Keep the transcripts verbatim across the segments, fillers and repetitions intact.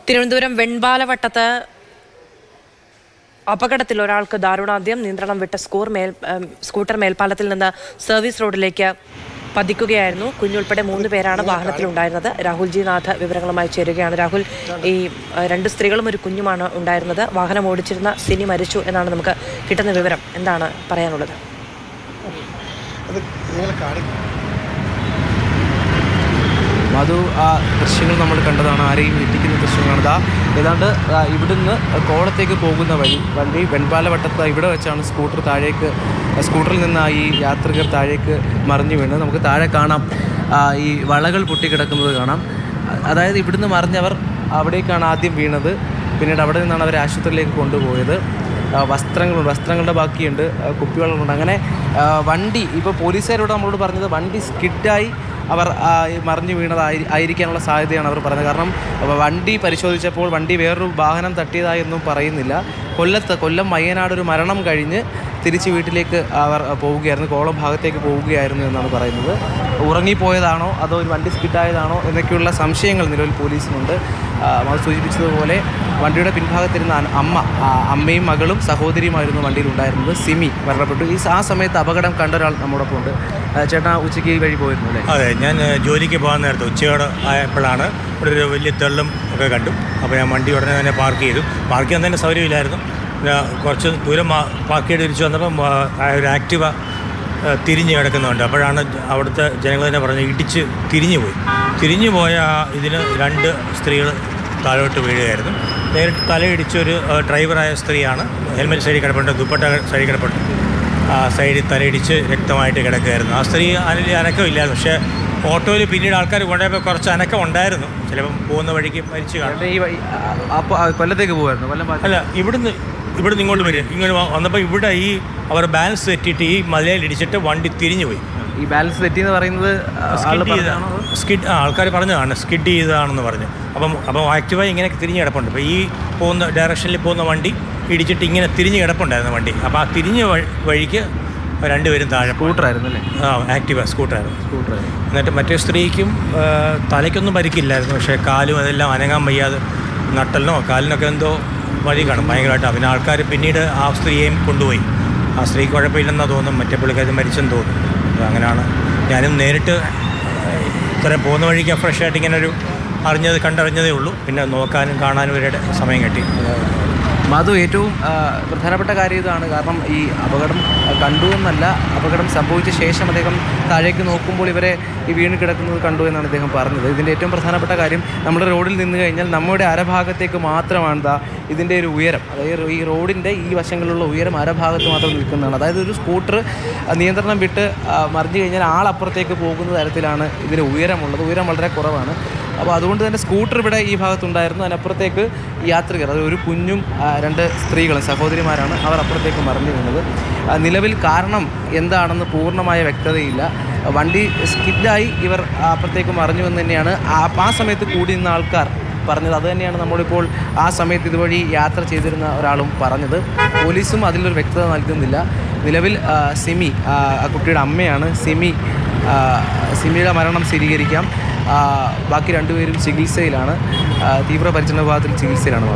തിരുവനന്തപുരം വെൺപാലവട്ടത്ത് അപകടത്തിൽ ഒരാൾക്ക് ദാരുണാന്ത്യം. നിയന്ത്രണം വിട്ട സ്കൂർ മേൽ സ്കൂട്ടർ മേൽപ്പാലത്തിൽ നിന്ന് സർവീസ് റോഡിലേക്ക് പതിക്കുകയായിരുന്നു. കുഞ്ഞുൾപ്പെടെ മൂന്ന് പേരാണ് വാഹനത്തിലുണ്ടായിരുന്നത്. രാഹുൽ ജി നാഥ് വിവരങ്ങളുമായി ചേരുകയാണ്. രാഹുൽ, ഈ രണ്ട് സ്ത്രീകളും ഒരു കുഞ്ഞുമാണ് ഉണ്ടായിരുന്നത്. വാഹനം ഓടിച്ചിരുന്ന സിനി മരിച്ചു എന്നാണ് നമുക്ക് കിട്ടുന്ന വിവരം. എന്താണ് പറയാനുള്ളത്? മധു, ആ ദൃശ്യങ്ങൾ നമ്മൾ കണ്ടതാണ്. ആരെയും ഞെട്ടിക്കുന്ന ദൃശ്യങ്ങളാണ്. ഇതാ ഏതാണ്ട് ഇവിടുന്ന് കോളത്തേക്ക് പോകുന്ന വഴി വണ്ടി വെൺപാലവട്ടത്ത് ഇവിടെ വെച്ചാണ് സ്കൂട്ടർ താഴേക്ക് സ്കൂട്ടറിൽ നിന്ന് ഈ യാത്രികർ താഴേക്ക് മറിഞ്ഞു വീണ്. നമുക്ക് താഴെ കാണാം, ഈ വളകൾ പൊട്ടിക്കിടക്കുന്നത് കാണാം. അതായത് ഇവിടുന്ന് മറിഞ്ഞവർ അവിടേക്കാണ് ആദ്യം വീണത്. പിന്നീട് അവിടെ നിന്നാണ് അവർ ആശുപത്രിയിലേക്ക് കൊണ്ടുപോയത്. വസ്ത്രങ്ങളുണ്ട്, വസ്ത്രങ്ങളുടെ ബാക്കിയുണ്ട്, കുപ്പിവെള്ളമുണ്ട്. അങ്ങനെ വണ്ടി ഇപ്പോൾ പോലീസുകാരോട് നമ്മളോട് പറഞ്ഞത് വണ്ടി സ്കിഡായി അവർ മറിഞ്ഞു വീണതായി ആയിരിക്കാനുള്ള സാധ്യതയാണ് അവർ പറഞ്ഞത്. കാരണം വണ്ടി പരിശോധിച്ചപ്പോൾ വണ്ടി വേറൊരു വാഹനം തട്ടിയതായൊന്നും പറയുന്നില്ല. കൊല്ലത്ത് കൊല്ലം മയ്യനാട് ഒരു മരണം കഴിഞ്ഞ് തിരിച്ച് വീട്ടിലേക്ക് അവർ പോവുകയായിരുന്നു, കോളം ഭാഗത്തേക്ക് പോവുകയായിരുന്നു എന്നാണ് പറയുന്നത്. ഉറങ്ങിപ്പോയതാണോ അതോ ഒരു വണ്ടി സ്കിഡായതാണോ എന്നൊക്കെയുള്ള സംശയങ്ങൾ നിലവിൽ പോലീസിനുണ്ട്. നമ്മൾ സൂചിപ്പിച്ചതുപോലെ വണ്ടിയുടെ പിൻഭാഗത്തിരുന്ന അമ്മ അമ്മയും മകളും സഹോദരിയുമായിരുന്നു വണ്ടിയിലുണ്ടായിരുന്നത്. സിമി മരണപ്പെട്ടു. ഈ ആ സമയത്ത് അപകടം കണ്ട ഒരാൾ നമ്മോടൊപ്പം ഉണ്ട്. ചേട്ടാ, ഉച്ചയ്ക്ക് ഈ വഴി പോയിരുന്നു അല്ലേ? അതെ, ഞാൻ ജോലിക്ക് പോകാൻ നേരത്തെ ഉച്ചയോടെ ആയപ്പോഴാണ് ഇവിടെ ഒരു വലിയ തെള്ളും ഒക്കെ കണ്ടു. അപ്പോൾ ഞാൻ വണ്ടി ഉടനെ തന്നെ പാർക്ക് ചെയ്തു. പാർക്ക് ചെയ്യാൻ തന്നെ സൗകര്യമില്ലായിരുന്നു. കുറച്ച് ദൂരം പാർക്ക് ചെയ്ത് തിരിച്ചു വന്നപ്പം ഒരു ആക്റ്റീവ തിരിഞ്ഞ് കിടക്കുന്നുണ്ട്. അപ്പോഴാണ് അവിടുത്തെ ജനങ്ങൾ തന്നെ പറഞ്ഞ് ഇടിച്ച് തിരിഞ്ഞു പോയി. തിരിഞ്ഞു പോയ ഇതിന് രണ്ട് സ്ത്രീകൾ താഴോട്ട് വീഴുകയായിരുന്നു. നേരിട്ട് തലയിടിച്ചൊരു ഡ്രൈവറായ സ്ത്രീയാണ്. ഹെൽമെറ്റ് സൈഡിൽ കിടപ്പുണ്ട്, ദുപ്പട്ട സൈഡിൽ കിടപ്പുണ്ട്. ആ സൈഡിൽ തലയിടിച്ച് രക്തമായിട്ട് കിടക്കുകയായിരുന്നു. ആ സ്ത്രീ അതിൽ അനക്കമില്ലായിരുന്നു. പക്ഷേ ഓട്ടോയിൽ പിന്നീട് ആൾക്കാർ കൊണ്ടുപോയപ്പോൾ കുറച്ച് അനക്കം ഉണ്ടായിരുന്നു. ചിലപ്പം പോകുന്ന വഴിക്ക് മരിച്ചു കാണും. കൊല്ലത്തേക്ക് പോകുമായിരുന്നു? കൊല്ലം അല്ല, ഇവിടുന്ന് ഇവിടുന്ന് ഇങ്ങോട്ട് വരിക. ഇങ്ങനെ വന്നപ്പോൾ ഇവിടെ ഈ അവർ ബാലൻസ് തെറ്റിയിട്ട് ഈ മലയിൽ ഇടിച്ചിട്ട് വണ്ടി തിരിഞ്ഞു പോയി. ഈ ബാലൻസ് തെറ്റിയെന്ന് പറയുന്നത് സ്കിഡ് ചെയ്തതാണ്. സ്കിഡ് ആൾക്കാർ പറഞ്ഞതാണ് സ്കിഡ് ചെയ്തതാണെന്ന് പറഞ്ഞു. അപ്പം അപ്പം ആക്റ്റീവായി ഇങ്ങനെ തിരിഞ്ഞ് കിടപ്പുണ്ട്. അപ്പോൾ ഈ പോകുന്ന ഡയറക്ഷനിൽ പോകുന്ന വണ്ടി ഇടിച്ചിട്ട് ഇങ്ങനെ തിരിഞ്ഞ് കിടപ്പുണ്ടായിരുന്നു വണ്ടി. അപ്പോൾ ആ തിരിഞ്ഞ വഴിക്ക് രണ്ടുപേരും താഴെ. സ്കൂട്ടറായിരുന്നു അല്ലേ? ആ, ആക്റ്റീവ സ്കൂട്ടറായിരുന്നു. സ്കൂട്ടറായിരുന്നു. എന്നിട്ട് മറ്റേ സ്ത്രീക്കും തലയ്ക്കൊന്നും പരിക്കില്ലായിരുന്നു. പക്ഷേ കാലും അതെല്ലാം അനങ്ങാൻ വയ്യാതെ നട്ടലിനോ കാലിനൊക്കെ എന്തോ വഴി കാണും ഭയങ്കരമായിട്ട്. പിന്നെ ആൾക്കാർ പിന്നീട് ആ സ്ത്രീയെയും കൊണ്ടുപോയി. ആ സ്ത്രീക്ക് കുഴപ്പമില്ലെന്നാണ് തോന്നുന്നു. മറ്റേ പുള്ളിക്കാരി മരിച്ചെന്ന് തോന്നുന്നു. അങ്ങനെയാണ് ഞാനും നേരിട്ട് ഇത്രയും പോകുന്ന വഴിക്ക് ഫ്രഷായിട്ട് ഇങ്ങനെ ഒരു അറിഞ്ഞത് കണ്ടറിഞ്ഞതേ ഉള്ളൂ. പിന്നെ നോക്കാനും കാണാനും ഇവരുടെ സമയം കിട്ടി. മധു, ഏറ്റവും പ്രധാനപ്പെട്ട കാര്യം ഇതാണ്. കാരണം ഈ അപകടം കണ്ടു എന്നല്ല, അപകടം സംഭവിച്ച ശേഷം അദ്ദേഹം താഴേക്ക് നോക്കുമ്പോൾ ഇവരെ ഈ വീണ് കിടക്കുന്നത് കണ്ടു എന്നാണ് അദ്ദേഹം പറഞ്ഞത്. ഇതിൻ്റെ ഏറ്റവും പ്രധാനപ്പെട്ട കാര്യം, നമ്മുടെ റോഡിൽ നിന്ന് കഴിഞ്ഞാൽ നമ്മുടെ അരഭാഗത്തേക്ക് മാത്രമാണ് ദാ ഇതിൻ്റെ ഒരു ഉയരം. അതായത് ഈ റോഡിൻ്റെ ഈ വശങ്ങളിലുള്ള ഉയരം അരഭാഗത്ത് മാത്രം നിൽക്കുന്നതാണ്. അതായത് ഒരു സ്കൂട്ടർ നിയന്ത്രണം വിട്ട് മറിഞ്ഞു കഴിഞ്ഞാൽ ആളപ്പുറത്തേക്ക് പോകുന്ന തരത്തിലാണ് ഇതിന് ഉയരമുള്ളത്. ഉയരം വളരെ കുറവാണ്. അപ്പോൾ അതുകൊണ്ട് തന്നെ സ്കൂട്ടർ ഇവിടെ ഈ ഭാഗത്തുണ്ടായിരുന്നു. അതിനപ്പുറത്തേക്ക് യാത്രികർ, അത് ഒരു കുഞ്ഞും രണ്ട് സ്ത്രീകളും സഹോദരിമാരാണ്, അവർ അപ്പുറത്തേക്ക് മറിഞ്ഞു വീണത്. നിലവിൽ കാരണം എന്താണെന്ന് പൂർണ്ണമായ വ്യക്തതയില്ല. വണ്ടി സ്കിഡായി ഇവർ അപ്പുറത്തേക്ക് മറിഞ്ഞു എന്ന് തന്നെയാണ് ആ സമയത്ത് കൂടി നിന്ന ആൾക്കാർ പറഞ്ഞത്. അതുതന്നെയാണ് നമ്മളിപ്പോൾ ആ സമയത്ത് ഇതുവഴി യാത്ര ചെയ്തിരുന്ന ഒരാളും പറഞ്ഞത്. പോലീസും അതിലൊരു വ്യക്തത നൽകുന്നില്ല. നിലവിൽ സിമി ആ കുട്ടിയുടെ അമ്മയാണ്. സിമി സിമിയുടെ മരണം സ്ഥിരീകരിക്കാം. ബാക്കി രണ്ടുപേരും ചികിത്സയിലാണ്, തീവ്രപരിചരണ വിഭാഗത്തിൽ ചികിത്സയിലാണ്.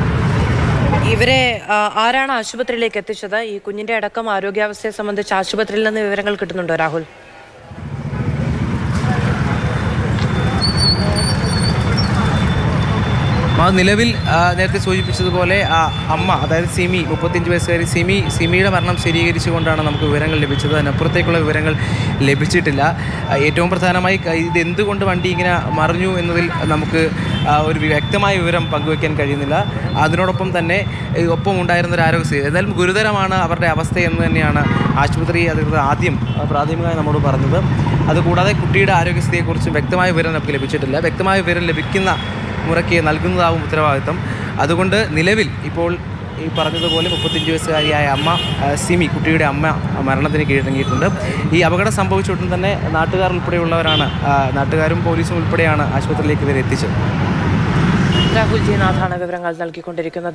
ഇവരെ ആരാണ് ആശുപത്രിയിലേക്ക് എത്തിച്ചത്? ഈ കുഞ്ഞിന്റെ അടക്കം ആരോഗ്യാവസ്ഥയെ സംബന്ധിച്ച് ആശുപത്രിയിൽ നിന്ന് വിവരങ്ങൾ കിട്ടുന്നുണ്ടോ രാഹുൽ? ആ നിലവിൽ നേരത്തെ സൂചിപ്പിച്ചതുപോലെ ആ അമ്മ, അതായത് സിമി, മുപ്പത്തിയഞ്ച് വയസ്സുകാരി സിമി സിമിയുടെ മരണം സ്ഥിരീകരിച്ചുകൊണ്ടാണ് നമുക്ക് വിവരങ്ങൾ ലഭിച്ചത്. അതിനപ്പുറത്തേക്കുള്ള വിവരങ്ങൾ ലഭിച്ചിട്ടില്ല. ഏറ്റവും പ്രധാനമായി ഇത് എന്തുകൊണ്ട് വണ്ടി ഇങ്ങനെ മറിഞ്ഞു എന്നതിൽ നമുക്ക് ഒരു വ്യക്തമായ വിവരം പങ്കുവയ്ക്കാൻ കഴിയുന്നില്ല. അതിനോടൊപ്പം തന്നെ ഒപ്പം ഉണ്ടായിരുന്ന ഒരു ആരോഗ്യസ്ഥിതി എന്തായാലും ഗുരുതരമാണ് അവരുടെ അവസ്ഥ എന്ന് തന്നെയാണ് ആശുപത്രി അധികൃതർ ആദ്യം പ്രാഥമികമായി നമ്മോട് പറഞ്ഞത്. അതുകൂടാതെ കുട്ടിയുടെ ആരോഗ്യസ്ഥിതിയെക്കുറിച്ച് വ്യക്തമായ വിവരം നമുക്ക് ലഭിച്ചിട്ടില്ല. വ്യക്തമായ വിവരം ലഭിക്കുന്ന മുറയ്ക്ക് നൽകുന്നതാവും ഉത്തരവാദിത്തം. അതുകൊണ്ട് നിലവിൽ ഇപ്പോൾ ഈ പറഞ്ഞതുപോലെ മുപ്പത്തഞ്ച് വയസ്സുകാരിയായ അമ്മ സിമി, കുട്ടിയുടെ അമ്മ മരണത്തിന് കീഴടങ്ങിയിട്ടുണ്ട്. ഈ അപകടം സംഭവിച്ച ഉടൻ തന്നെ നാട്ടുകാർ ഉൾപ്പെടെയുള്ളവരാണ്, നാട്ടുകാരും പോലീസും ഉൾപ്പെടെയാണ് ആശുപത്രിയിലേക്ക് ഇവരെ എത്തിച്ചത്. രാഹുൽ ജി നാഥാണ് വിവരങ്ങൾ നൽകിക്കൊണ്ടിരിക്കുന്നത്.